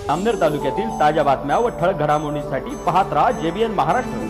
अमनेर तालुक्यातील ताज्या बातम्या व ठळक घडामोडींसाठी पाहत राहा JBN महाराष्ट्र।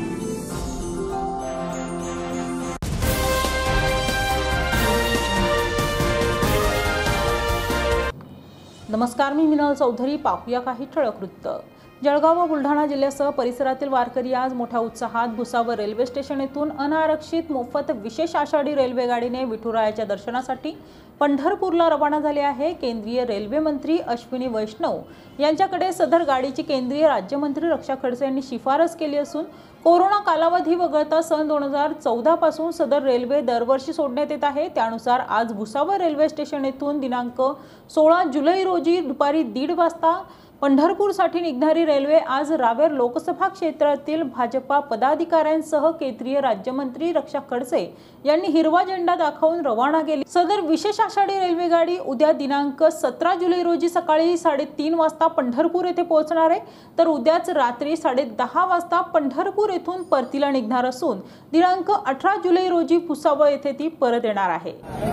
नमस्कार, मी मिनल चौधरी। पाहूया काही ठळक वृत्त। जळगाव व बुलढाणा जिल्ह्यासह परिसरातील वारकरी आज मोठ्या उत्साहात भुसावळ रेल्वे स्टेशन येथून अनारक्षित मोफत विशेष आषाढी रेल्वे गाडीने विठुरायाच्या दर्शनासाठी पंढरपूरला रवाना झाले आहे। केंद्रीय रेल्वे मंत्री अश्विनी वैष्णव यांच्याकडे सदर गाडीची केंद्रीय राज्यमंत्री रक्षा खडसे यांनी शिफारस केली असून कोरोना कालावधी वगळता सन 2014 पासून सदर रेल्वे दरवर्षी सोडण्यात येत आहे। त्यानुसार आज भुसावळ रेल्वे स्टेशन येथून दिनांक 16 जुलै रोजी दुपारी 1:30 वाजता पंढरपूरसाठी निघणारी रेल्वे आज रावेर लोकसभा क्षेत्रातील भाजपा पदाधिकाऱ्यांसह केंद्रीय राज्यमंत्री रक्षा खडसे यांनी हिरवा झेंडा दाखवून रवाना केली। सदर विशेष आषाढी रेल्वे गाडी उद्या दिनांक 17 जुलै रोजी सकाळी 3:30 वाजता पंढरपूर येथे पोहोचणार आहे, तर उद्याच रात्री 10:30 वाजता पंढरपूर येथून परतीला निघणार असून दिनांक 18 जुलै रोजी भुसावळ येथे ती परत येणार आहे।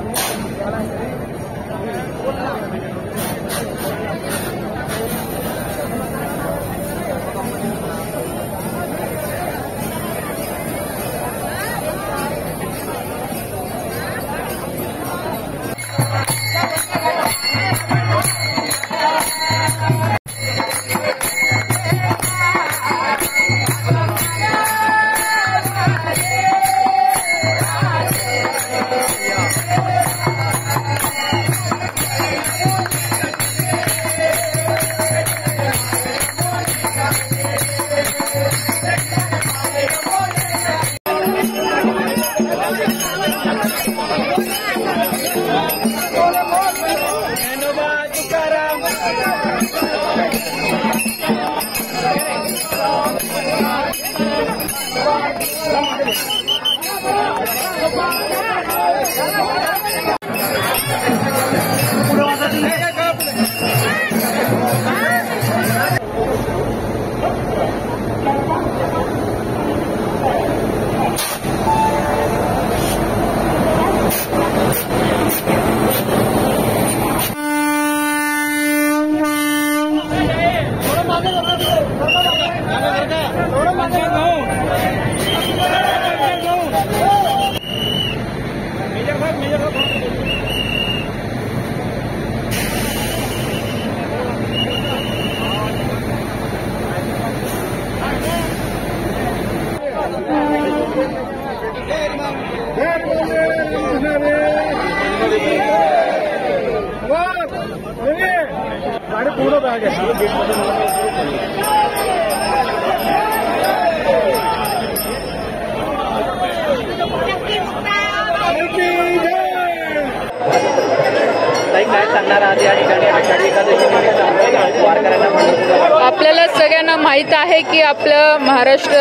आपल्याला सगळ्यांना माहीत आहे की आपलं महाराष्ट्र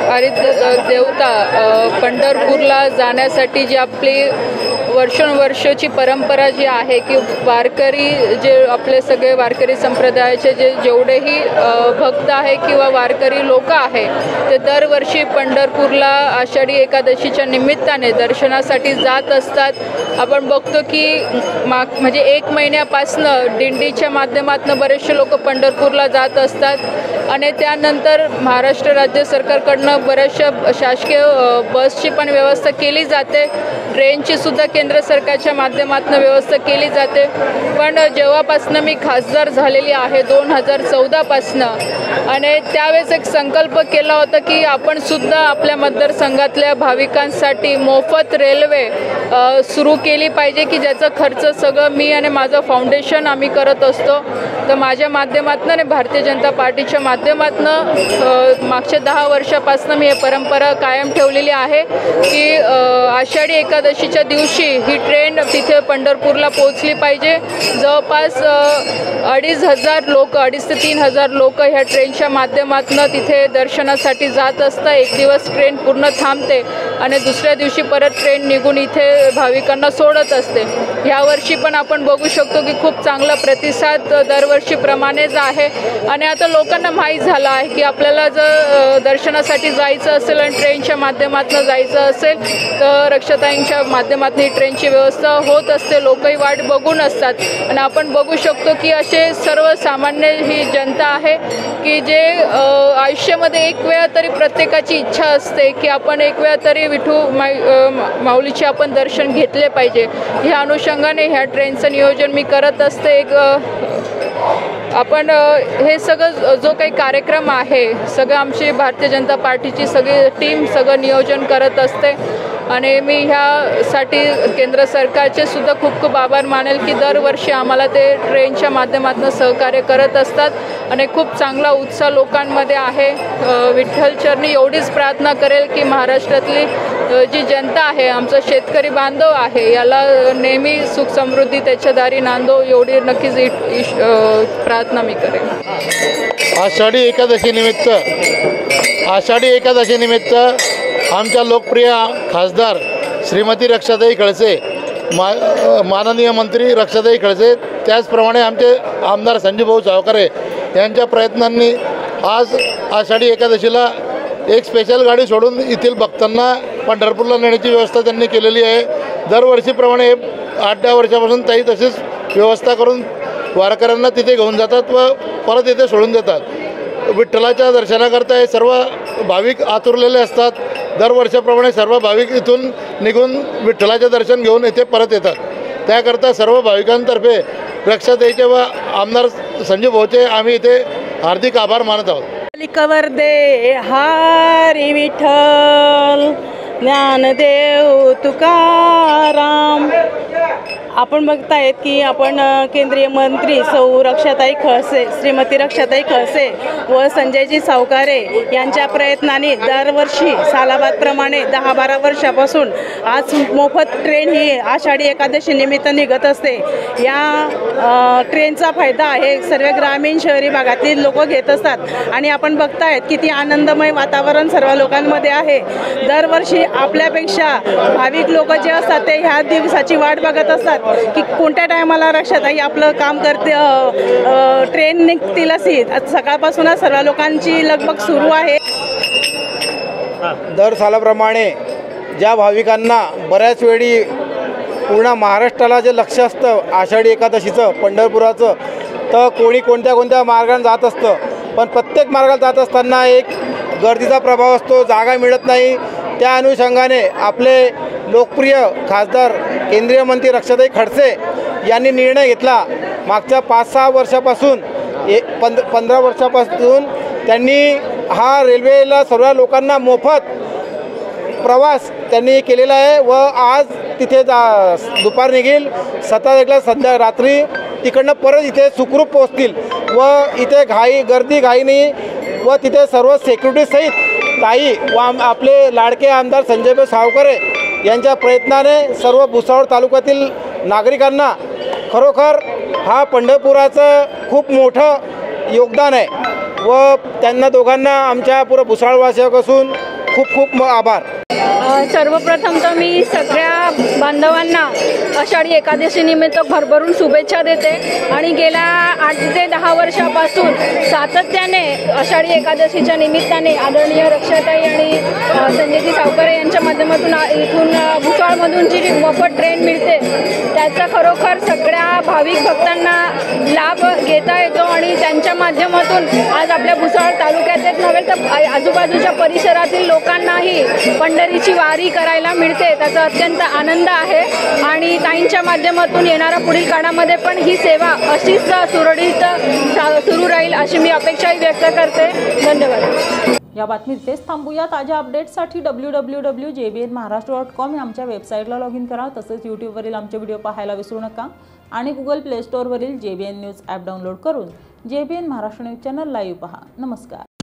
हरित देवता पंढरपूरला जाण्यासाठी जी आपली वर्षानुवर्षाची परंपरा जी आहे की वारकरी जे आपले सगळे वारकरी संप्रदायाचे जेवढेही भक्त आहे किंवा वारकरी लोक आहे ते दरवर्षी पंढरपूरला आषाढी एकादशीच्या निमित्ताने दर्शनासाठी जात असतात। आपण बघतो की म्हणजे 1 महिन्यापासनं दिंडीच्या माध्यमातून बरेचसे लोक पंढरपूरला जात असतात आणि त्यानंतर महाराष्ट्र राज्य सरकारकडनं बऱ्याचशा शासकीय बसची पण व्यवस्था केली जाते, ट्रेनची सुद्धा केंद्र सरकारच्या माध्यमातून व्यवस्था केली जाते। पण जेव्हापासनं मी खासदार झालेली आहे 2014 पासनं आणि त्यावेळेस एक संकल्प केला होता की आपण सुद्धा आपल्या मतदारसंघातल्या भाविकांसाठी मोफत रेल्वे सुरू केली पाहिजे की ज्याचा खर्च सगळं मी आणि माझं फाउंडेशन आम्ही करत असतो। तर माझ्या माध्यमातून आणि भारतीय जनता पार्टीच्या माध्यमातून मागच्या 10 वर्षापासून मी ही परंपरा कायम ठेवलेली आहे की आषाढी एकादशीच्या दिवशी ही ट्रेन तिथे पंढरपूरला पोहोचली पाहिजे। जवळपास 2,500 लोक 2,500 ते 3,000 लोक ह्या ट्रेन ट्रेनच्या माध्यमातून तिथे दर्शनासाठी जात असतं. एक दिवस ट्रेन पूर्ण थांबते आणि दुसऱ्या दिवशी परत ट्रेन निघून इथे भाविकांना सोडत असते. यावर्षी पण आपण बघू शकतो की खूप चांगला प्रतिसाद दरवर्षीप्रमाणेच आहे आणि आता लोकांना माहीत झालं आहे की आपल्याला जर दर्शनासाठी जायचं असेल आणि ट्रेनच्या माध्यमातून जायचं असेल तर रक्षाताईंच्या माध्यमातून ही ट्रेनची व्यवस्था होत असते. लोकही वाट बघून असतात आणि आपण बघू शकतो की असे सर्वसामान्य ही जनता आहे की जे आयुष्यामध्ये एक वेळा तरी प्रत्येकाची इच्छा असते की आपण एक वेळा तरी विठू माऊलीचे आपण दर्शन घेतले पाहिजे. ह्या अनुषंगाने ह्या ट्रेनचं नियोजन मी करत असते. आपण हे सगळं जो काही कार्यक्रम आहे सगळं आमची भारतीय जनता पार्टीची सगळी टीम सगळं नियोजन करत असते आणि मी ह्यासाठी केंद्र सरकारचे सुद्धा खूप खूप आभार मानेल की दरवर्षी आम्हाला ते ट्रेनच्या माध्यमातून सहकार्य करत असतात आणि खूप चांगला उत्साह लोकांमध्ये आहे. विठ्ठल चरणी एवढीच प्रार्थना करेल की महाराष्ट्रातली जी जनता आहे, आमचा शेतकरी बांधव आहे, याला नेहमी सुख समृद्धी त्याच्या दारी नांदो एवढी नक्कीच प्रार्थना मी करेन. आषाढी एकादशी निमित्त आमच्या लोकप्रिय खासदार श्रीमती रक्षाताई खडसे, माननीय मंत्री रक्षाताई खडसे, त्याचप्रमाणे आमचे आमदार संजूभाऊ सावकारे यांच्या प्रयत्नांनी आज आषाढी एकादशीला एक स्पेशल गाडी सोडून येथील भक्तांना पंढरपूरला नेण्याची व्यवस्था त्यांनी केलेली आहे. दरवर्षीप्रमाणे 8-10 वर्षापासून ताई तशीच व्यवस्था करून वारकऱ्यांना तिथे घेऊन जातात व परत इथे सोडून देतात. विठ्ठलाच्या दर्शनाकरता हे सर्व भाविक आतुरलेले असतात. दरवर्षाप्रमाणे सर्व भाविक इथून निघून विठ्ठलाचे दर्शन घेऊन इथे परत येतात. त्याकरता सर्व भाविकांतर्फे रक्षाताईचे व आमदार संजू भाऊचे आम्ही इथे हार्दिक आभार मानत आहोत. कवर दे हरी विठ्ठल ज्ञानदेव तुकाराम. आपण बघतायत की आपण केंद्रीय मंत्री सौ रक्षाताई खडसे, श्रीमती रक्षाताई खडसे व संजयजी सावकारे यांच्या प्रयत्नाने दरवर्षी सालाबादप्रमाणे 10-12 वर्षापासून आज मोफत ट्रेन ही आषाढी एकादशी निमित्त निघत असते. या ट्रेनचा फायदा हे सर्व ग्रामीण शहरी भागातील लोक घेत असतात आणि आपण बघतायत किती आनंदमय वातावरण सर्व लोकांमध्ये आहे. दरवर्षी आपल्यापेक्षा भाविक लोक जे असतात ते ह्या दिवसाची वाट बघत असतात की कोणत्या टायमाला रक्षाताई आपलं काम करते, ट्रेन निघतील अशी. सकाळपासूनच सर्व लोकांची लगबग सुरू आहे. दर सालाप्रमाणे ज्या भाविकांना बऱ्याच वेळी पूर्ण महाराष्ट्राला जे लक्ष असतं आषाढी एकादशीचं पंढरपुराचं, तर कोणी कोणत्या मार्गाने जात असतं, पण प्रत्येक मार्गाला जात असताना एक गर्दीचा प्रभाव असतो, जागा मिळत नाही. त्या अनुषंगाने आपले लोकप्रिय खासदार केंद्रीय मंत्री रक्षाताई खडसे यांनी निर्णय घेतला. मागच्या 5-6 वर्षापासून 15 वर्षापासून त्यांनी हा रेल्वेला सर्व लोकांना मोफत प्रवास त्यांनी केलेला आहे व आज तिथे दुपार निघेल 7 रात्री तिकडनं परत इथे सुखरूप पोहोचतील व इथे गर्दी घाई नाही व तिथे सर्व सिक्युरिटी सहित ताई व आपले लाडके आमदार संजयभाऊ सावकारे यांच्या प्रयत्नाने सर्व भुसावळ तालुक्यातील नागरिकांना खरोखर हा पंढरपुराचं खूप मोठं योगदान आहे व त्यांना दोघांना आमच्या पुरा भुसावळवासियांपासून खूप खूप आभार. सर्वप्रथम तर मी सगळ्या बांधवांना आषाढी एकादशी निमित्त भरभरून शुभेच्छा देते आणि गेल्या 8 ते 10 वर्षापासून सातत्याने आषाढी एकादशीच्या निमित्ताने आदरणीय रक्षाताई आणि संजयजी सावकारे यांच्या माध्यमातून इथून भुसावळमधून जी मोफत ट्रेन मिळते त्याचा खरोखर सगळ्या भाविक भक्तांना लाभ घेता येतो आणि त्यांच्या माध्यमातून आज आपल्या भुसावळ तालुक्यातच नव्हे तर आजूबाजूच्या परिसरातील लोकांनाही पंढरीची वारी करायला मिळते. त्याचा अत्यंत आनंद आहे आणि ताईंच्या माध्यमातून येणाऱ्या पुढील काळामध्ये पण ही सेवा अशीच सुरळीत सुरू राहील अशी मी अपेक्षाही व्यक्त करते. धन्यवाद. या बातमीत तेच थांबूया. ताज्या अपडेट्ससाठी www.jbnmaharashtra.com या आमच्या वेबसाईटला लॉग इन करा. तसेच यूट्यूबवरील आमचे व्हिडिओ पाहायला विसरू नका आणि गुगल प्ले स्टोअरवरील JBN न्यूज ॲप डाउनलोड करून JBN Maharashtra news channel live पहा. नमस्कार.